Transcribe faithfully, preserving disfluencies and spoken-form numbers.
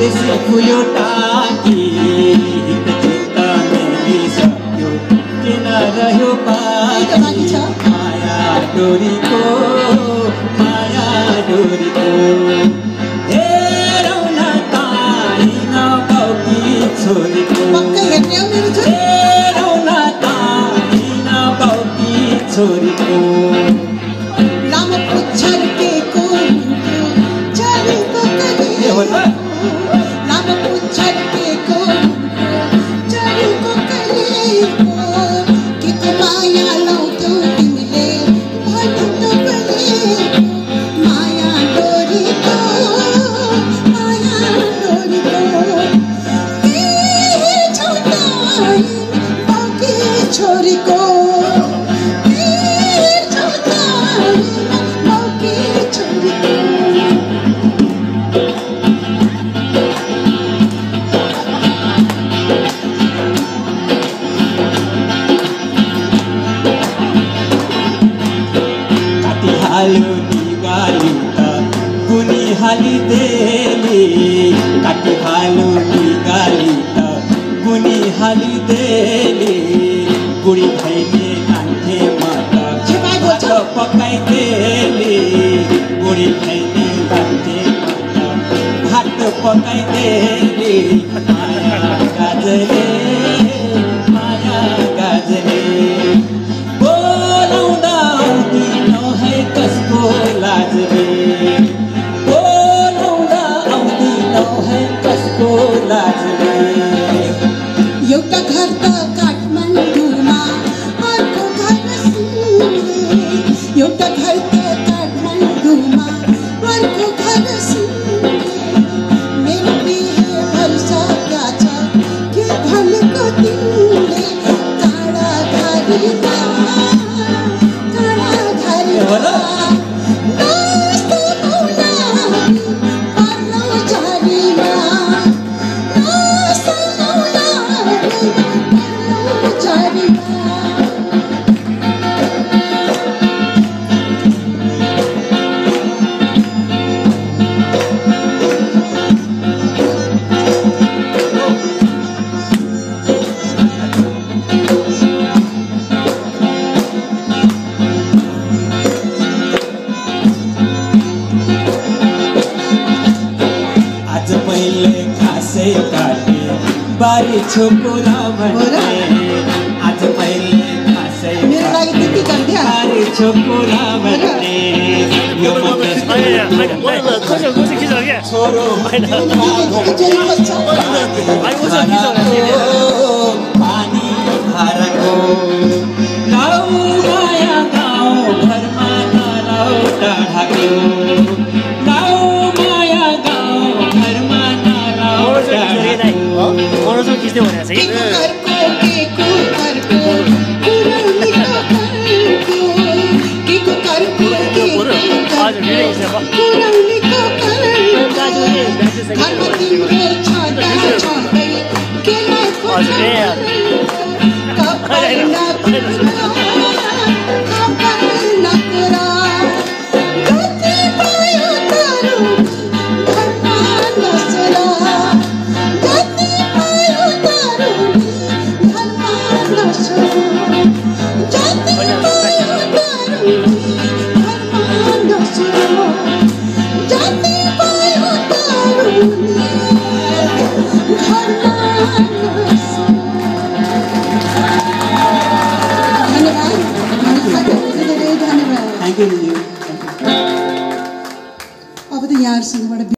बेसी फुल्यो टाकी चित्त मिलिसक्यो किन रह्यो बाँकी माया डोरीको माया डोरीको हेरौँ न तानिन बाउकी छोरीको हेरौँ न तानिन बाउकी छोरीको लामो पुच्छर्केको चलेको कलेको लामो पुच्छर्केको चलेको कलेको के को माया लाउँथ्यौ तिमीले भन्नु त पलेको माया डोरीको माया डोरीको के छौ ताई बाउकी छोरीको हालिदेली काटी हालु गाली त गुनी हालिदेली बुढी भैले कान्थे मत पकाइदेली बुढी भैले कान्थे मत भात पकाइदेली माया गाजले माया गाजले बोलाउँदा आउँदिनौ है कसको लाजले एउटा घर त काठमाडौँमा अर्को घर सिङ्गे एउटा घर त काठमाडौँमा अर्को घर सिङ्गे मेरो बिहे भइसक्या छ के भनेको तिमीले काँडा घारीमा काँडा घारीमा बारी छोकुरा भन्ने आज मैले खासै मेरो लागि त्यति गर्दै बारी छोकुरा भन्ने यो छोरो पानी धाराको गाउँ माया गाउँ घरमा नलाउ टाढाको गाउँ माया गाउँ घरमा नलाउ टाढाको मनोज खिच्दै भनेको छ कि केको करको कुराउनीको करको केको करको केको कुराउनीको करको घरमा तिम्रो छँदा छँदै केलाई कपाल नकुरा कपाल नकुरा गति भयो तारो घरमा नसरा गति भयो तारो घरमा नसरा जति भयो तारो घरमा नसरा जति भयो तारो घरमा नसरा। धन्यवाद। Thank you. अब त यहाँहरूसँगबाट